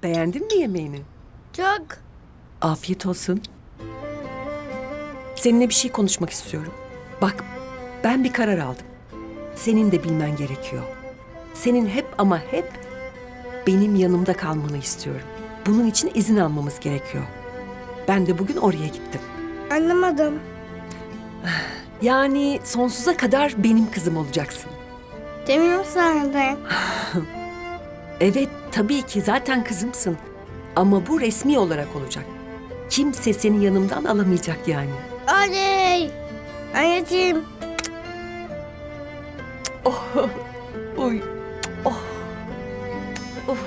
Beğendin mi yemeğini? Çok. Afiyet olsun. Seninle bir şey konuşmak istiyorum. Bak, ben bir karar aldım. Senin de bilmen gerekiyor. Senin hep ama hep benim yanımda kalmanı istiyorum. Bunun için izin almamız gerekiyor. Ben de bugün oraya gittim. Anlamadım. Yani sonsuza kadar benim kızım olacaksın. Demin sahnede. Evet, tabii ki zaten kızımsın. Ama bu resmi olarak olacak. Kimse seni yanımdan alamayacak yani. Oley! Anneciğim. Oy. Oh. Of.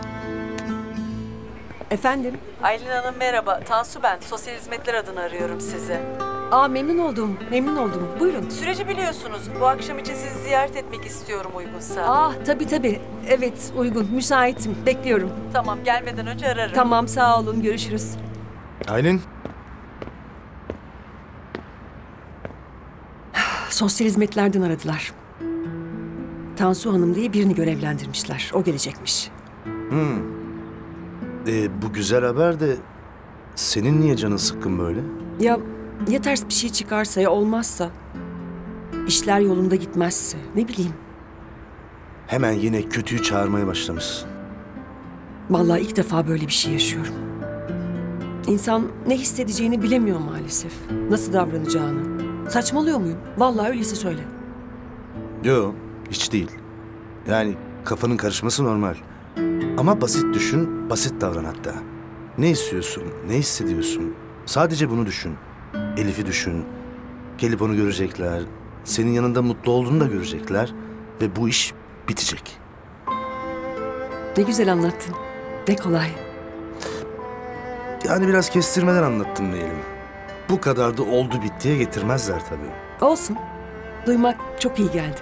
Efendim? Aylin Hanım merhaba. Tansu ben. Sosyal Hizmetler adına arıyorum sizi. Aa, memnun oldum. Memnun oldum. Buyurun. Süreci biliyorsunuz. Bu akşam için sizi ziyaret etmek istiyorum uygunsa. Ah, tabii. Evet, uygun. Müsaitim. Bekliyorum. Tamam, gelmeden önce ararım. Tamam, sağ olun. Görüşürüz. Aylin. Sosyal hizmetlerden aradılar. Tansu Hanım diye birini görevlendirmişler. O gelecekmiş. Bu güzel haber de senin niye canın sıkkın böyle? Ya ters bir şey çıkarsa ya olmazsa? İşler yolunda gitmezse? Ne bileyim. Hemen yine kötüyü çağırmaya başlamışsın. Vallahi ilk defa böyle bir şey yaşıyorum. İnsan ne hissedeceğini bilemiyor maalesef. Nasıl davranacağını. Saçmalıyor muyum? Vallahi öyleyse söyle. Yok, hiç değil. Yani kafanın karışması normal. Ama basit düşün, basit davran hatta. Ne istiyorsun, ne hissediyorsun? Sadece bunu düşün. Elif'i düşün. Gelip onu görecekler. Senin yanında mutlu olduğunu da görecekler. Ve bu iş bitecek. Ne güzel anlattın. Ne kolay. Yani biraz kestirmeden anlattım diyelim. Bu kadar da oldu bittiye getirmezler tabii. Olsun. Duymak çok iyi geldi.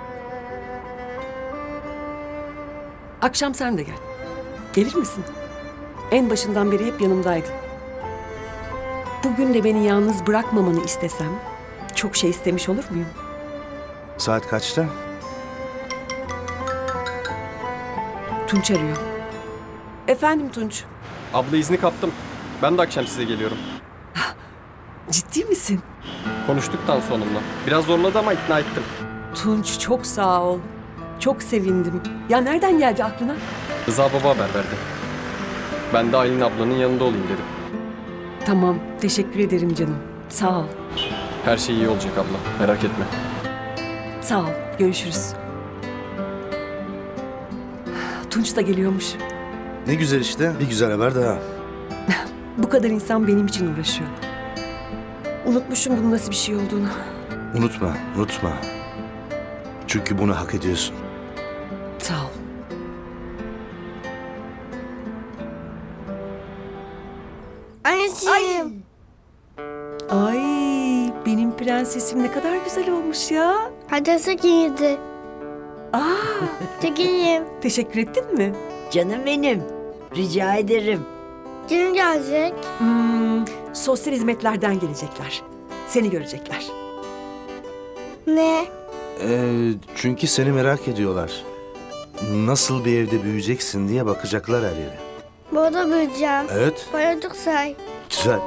Akşam sen de gel. Gelir misin? En başından beri hep yanımdaydın. Bugün de beni yalnız bırakmamanı istesem çok şey istemiş olur muyum? Saat kaçta? Tunç arıyor. Efendim Tunç. Abla izni kaptım. Ben de akşam size geliyorum. Ciddi misin? Konuştuk Tansu Hanım'la. Biraz zorladı ama ikna ettim. Tunç çok sağ ol. Çok sevindim. Ya nereden geldi aklına? Rıza baba haber verdi. Ben de Aylin ablanın yanında olayım dedim. Tamam, teşekkür ederim canım. Sağ ol. Her şey iyi olacak abla. Merak etme. Sağ ol. Görüşürüz. Tunç da geliyormuş. Ne güzel işte. Bir güzel haber daha. Bu kadar insan benim için uğraşıyor. Unutmuşum bunun nasıl bir şey olduğunu. Unutma, unutma. Çünkü bunu hak ediyorsun. Sağ ol. Anneciğim. Ay, benim prensesim ne kadar güzel olmuş ya. Adrese girdi. Aa, Çekileyim. teşekkür ettin mi? Canım benim. Rica ederim. Kim gelecek? Sosyal hizmetlerden gelecekler. Seni görecekler. Ne? Çünkü seni merak ediyorlar. Nasıl bir evde büyüyeceksin diye bakacaklar her yere. Burada büyüyeceğim. Evet, Bayıldık say. güzel.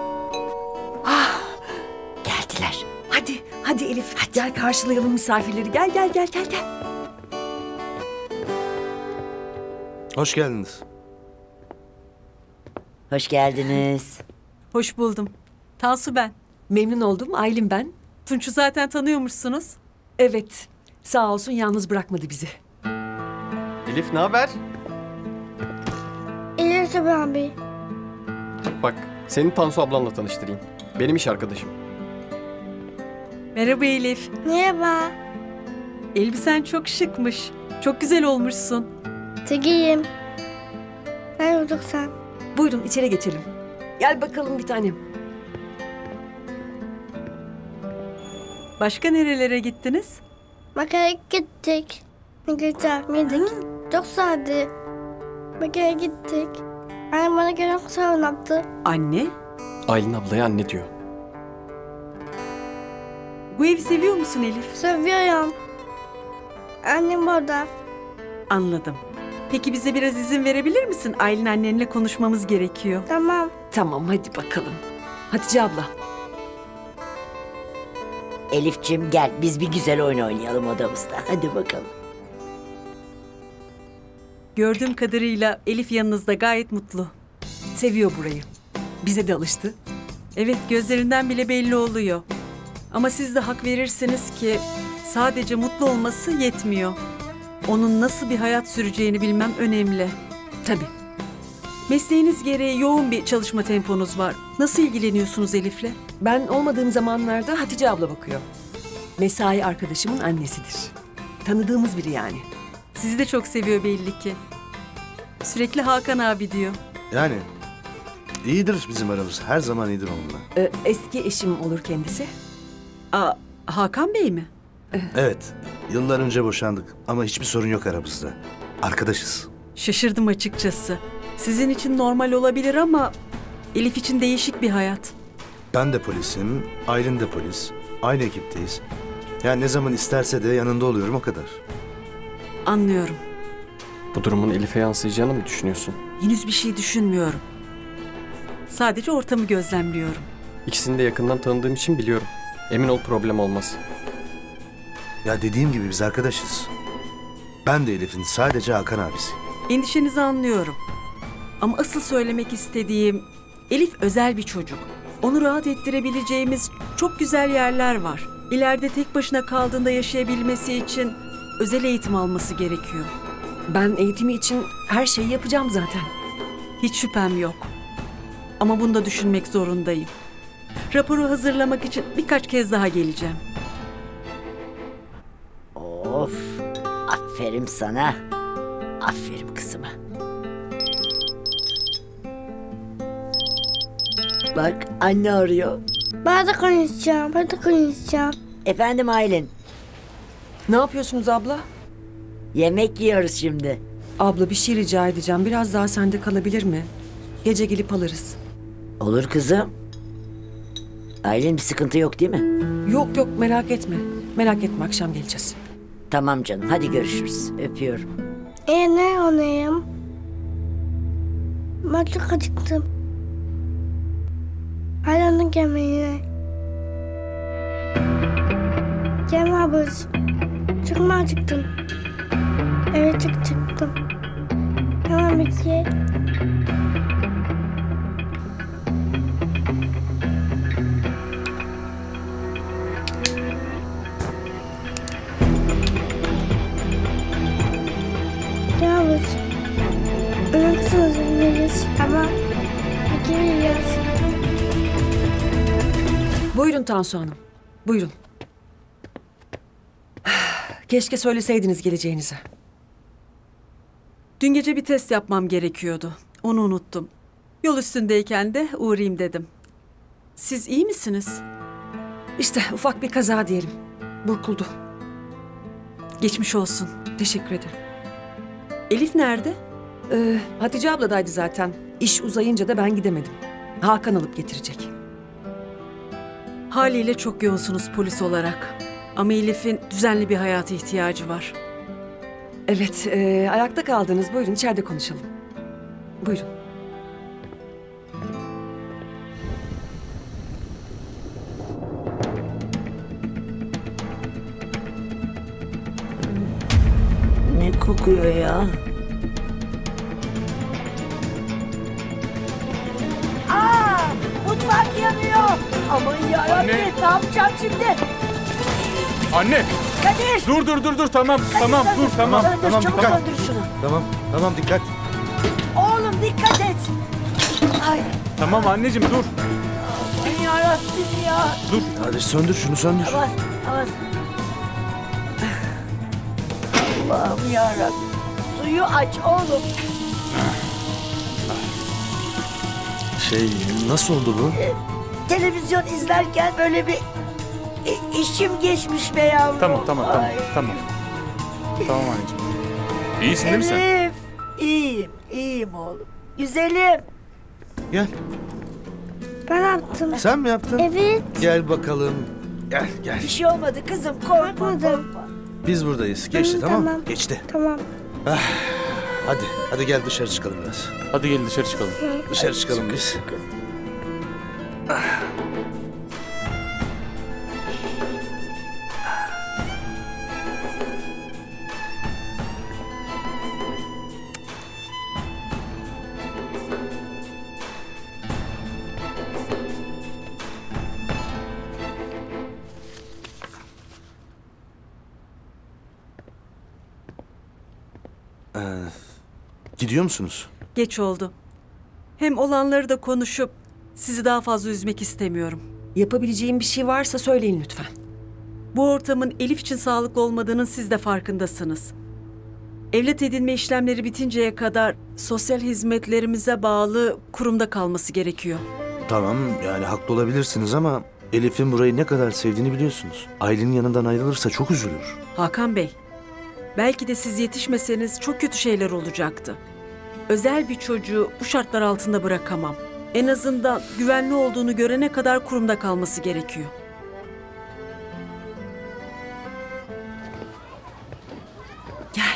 Geldiler. Hadi Elif. Gel karşılayalım misafirleri. Gel. Hoş geldiniz. Hoş geldiniz. Hoş buldum. Tansu ben. Memnun oldum. Aylin ben. Tunç'u zaten tanıyormuşsunuz. Evet. Sağ olsun yalnız bırakmadı bizi. Elif ne haber? İlyas abi. Bak seni Tansu ablanla tanıştırayım. Benim iş arkadaşım. Merhaba Elif. Merhaba. Elbisen çok şıkmış. Çok güzel olmuşsun. Çekileyim. Bayıldık sen. Buyurun içeri geçelim. Gel bakalım bir tanem. Başka nerelere gittiniz? Makaraya gittik. Ne güzel miydik? Çok sade. Makaraya gittik. Annem bana gelen kısa anlattı. Anne. Aylin ablaya anne diyor. Bu evi seviyor musun Elif? Seviyorum. Annem burada. Anladım. Peki bize biraz izin verebilir misin? Aylin annenle konuşmamız gerekiyor. Tamam. Tamam hadi bakalım. Hatice abla. Elif'cim gel biz bir güzel oyun oynayalım odamızda. Hadi bakalım. Gördüğüm kadarıyla Elif yanınızda gayet mutlu. Seviyor burayı. Bize de alıştı. Evet, gözlerinden bile belli oluyor. Ama siz de hak verirsiniz ki sadece mutlu olması yetmiyor. Onun nasıl bir hayat süreceğini bilmem önemli. Tabii. Mesleğiniz gereği yoğun bir çalışma temponuz var. Nasıl ilgileniyorsunuz Elif'le? Ben olmadığım zamanlarda Hatice abla bakıyor. Mesai arkadaşımın annesidir. Tanıdığımız biri yani. Sizi de çok seviyor belli ki. Sürekli Hakan abi diyor. Yani iyidir bizim aramız. Her zaman iyidir onunla. Eski eşim olur kendisi. Aa, Hakan Bey mi? Evet. Yıllar önce boşandık ama hiçbir sorun yok aramızda. Arkadaşız. Şaşırdım açıkçası. Sizin için normal olabilir ama Elif için değişik bir hayat. Ben de polisim, Aylin de polis. Aynı ekipteyiz. Yani ne zaman isterse de yanında oluyorum o kadar. Anlıyorum. Bu durumun Elif'e yansıyacağını mı düşünüyorsun? Henüz bir şey düşünmüyorum. Sadece ortamı gözlemliyorum. İkisini de yakından tanıdığım için biliyorum. Emin ol problem olmaz. Ya dediğim gibi biz arkadaşız. Ben de Elif'in sadece Hakan abisi. Endişenizi anlıyorum. Ama asıl söylemek istediğim, Elif özel bir çocuk. Onu rahat ettirebileceğimiz çok güzel yerler var. İleride tek başına kaldığında yaşayabilmesi için özel eğitim alması gerekiyor. Ben eğitimi için her şeyi yapacağım zaten. Hiç şüphem yok. Ama bunu da düşünmek zorundayım. Raporu hazırlamak için birkaç kez daha geleceğim. Of. Aferin sana. Aferin kızıma. Bak anne arıyor. Ben de konuşacağım. Ben de konuşacağım. Efendim Aylin. Ne yapıyorsunuz abla? Yemek yiyoruz şimdi. Abla bir şey rica edeceğim. Biraz daha sende kalabilir mi? Gece gelip alırız. Olur kızım. Aylin bir sıkıntı yok değil mi? Yok yok merak etme. Merak etme akşam geleceğiz. Tamam canım hadi görüşürüz. Öpüyorum. Ne oynayayım? Ben çok acıktım. Hayranın gelmeye. Gelme abuz. Çok mu acıktım? Evet çok çıktım. Tamam peki. Gel abuz. Unutsunuz biliriz ama peki biliyoruz. Buyurun Tansu Hanım. Buyurun. Keşke söyleseydiniz geleceğinizi. Dün gece bir test yapmam gerekiyordu. Onu unuttum. Yol üstündeyken de uğrayayım dedim. Siz iyi misiniz? İşte ufak bir kaza diyelim. Burkuldu. Geçmiş olsun. Teşekkür ederim. Elif nerede? Hatice abladaydı zaten. İş uzayınca da ben gidemedim. Hakan alıp getirecek. Haliyle çok yoğunsunuz polis olarak. Ama Elif'in düzenli bir hayata ihtiyacı var. Evet, ayakta kaldınız. Buyurun içeride konuşalım. Buyurun. Ne kokuyor ya? Mutfak yanıyor. Aman yarabbim Anne. ne yapacağım şimdi? Anne! Kadir! Dur tamam tamam dur tamam. Söndür, tamam, çabuk dikkat. söndür şunu. Tamam dikkat. Oğlum dikkat et. Ay Tamam anneciğim dur. aman yarabbim ya. Hadi söndür şunu söndür. Aman aman. Allah'ım yarabbim. Suyu aç oğlum. Nasıl oldu bu? Televizyon izlerken böyle bir işim geçmiş be yavrum. Tamam. Ay. Tamam anneciğim. İyisin değil mi sen? Elif. İyiyim oğlum. Güzelim. Gel. Ben yaptım. Sen mi yaptın? Evet. Gel bakalım. Gel. Bir şey olmadı kızım korkma Korkmadım. korkma. Biz buradayız. Geçti tamam mı? Tamam. Geçti. Tamam. Hadi gel dışarı çıkalım biraz. Hadi gelin dışarı çıkalım. Dışarı çıkalım biz. Gidiyor musunuz? Geç oldu. Hem olanları da konuşup sizi daha fazla üzmek istemiyorum. Yapabileceğim bir şey varsa söyleyin lütfen. Bu ortamın Elif için sağlıklı olmadığının siz de farkındasınız. Evlat edinme işlemleri bitinceye kadar sosyal hizmetlerimize bağlı kurumda kalması gerekiyor. Tamam, yani haklı olabilirsiniz ama Elif'in burayı ne kadar sevdiğini biliyorsunuz. Ailenin yanından ayrılırsa çok üzülür. Hakan Bey, belki de siz yetişmeseniz çok kötü şeyler olacaktı. Özel bir çocuğu bu şartlar altında bırakamam. En azından güvenli olduğunu görene kadar kurumda kalması gerekiyor. Gel.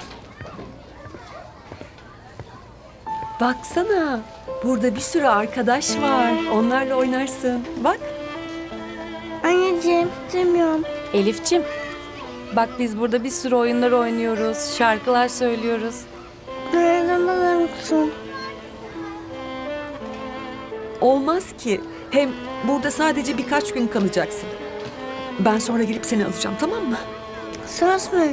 Baksana. Burada bir sürü arkadaş var. Onlarla oynarsın. Bak. Anneciğim istemiyorum. Elifçim, bak biz burada bir sürü oyunlar oynuyoruz, şarkılar söylüyoruz. Nereden alır mısın? Olmaz ki. Hem burada sadece birkaç gün kalacaksın. Ben sonra gelip seni alacağım, tamam mı? Söz mü?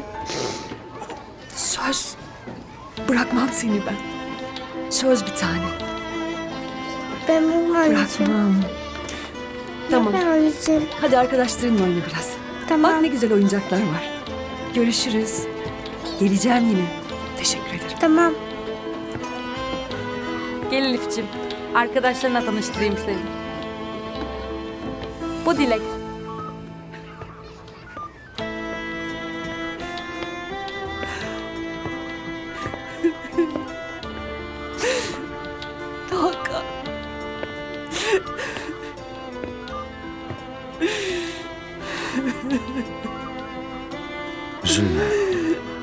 Söz. Bırakmam seni ben. Söz bir tane. Ben mi anneciğim? Bırakmam. Tamam. Ben anneciğim. Hadi arkadaşlarınla oyna biraz. Tamam. Bak ne güzel oyuncaklar var. Görüşürüz. Geleceğim yine. Teşekkür ederim. Tamam. Gel Elifçim, arkadaşlarına tanıştırayım seni. Bu Dilek. Hakan. Üzülme.